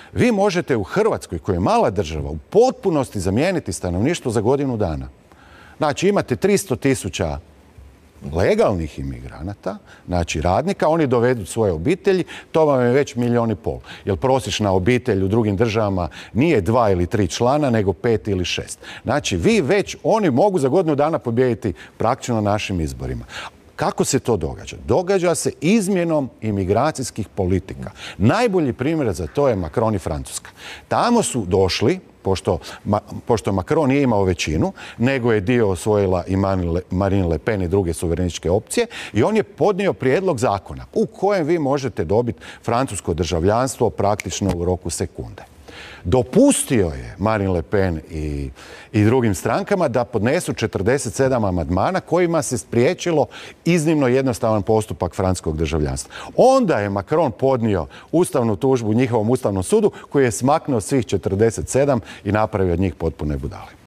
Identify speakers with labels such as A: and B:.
A: Vi možete u Hrvatskoj, koja je mala država, u potpunosti zamijeniti stanovništvo za godinu dana. Znači, imate 300.000 legalnih imigranata, znači radnika, oni dovedu svoje obitelji, to vam je već 1,5 milijuna. Jer prosječna obitelj u drugim državama nije 2 ili 3 člana, nego 5 ili 6. Znači, oni mogu za godinu dana pobijediti praktično na našim izborima. Kako se to događa? Događa se izmjenom imigracijskih politika. Najbolji primjer za to je Macron i Francuska. Tamo su došli, pošto Macron nije imao većinu, nego je dio osvojila i Marine Le Pen i druge suverenističke opcije, i on je podnio prijedlog zakona u kojem vi možete dobiti francusko državljanstvo praktično u roku sekunde. Dopustio je Marine Le Pen i drugim strankama da podnesu 47 amandmana kojima se spriječilo iznimno jednostavan postupak francuskog državljanstva. Onda je Macron podnio ustavnu tužbu njihovom ustavnom sudu koji je smaknuo svih 47 i napravio od njih potpune budale.